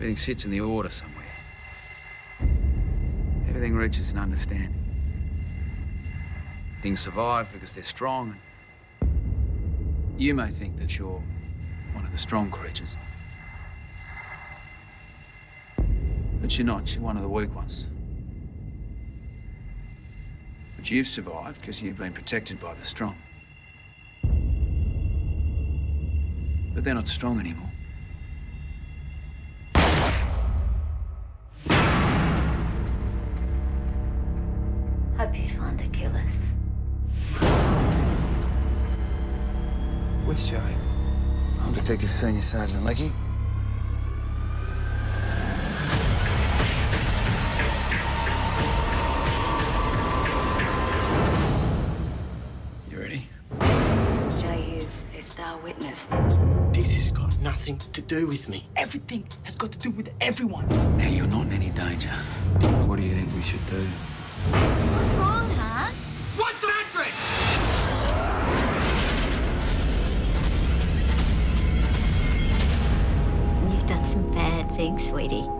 Everything sits in the order somewhere. Everything reaches an understanding. Things survive because they're strong. And you may think that you're one of the strong creatures. But you're not. You're one of the weak ones. But you've survived because you've been protected by the strong. But they're not strong anymore. Hope you find the killers. Which Joe? I'm Detective Senior Sergeant Leckie. You ready? Jay is a star witness. This has got nothing to do with me. Everything has got to do with everyone. Now you're not in any danger. What do you think we should do? What's wrong, huh? What's the address? You've done some bad things, sweetie.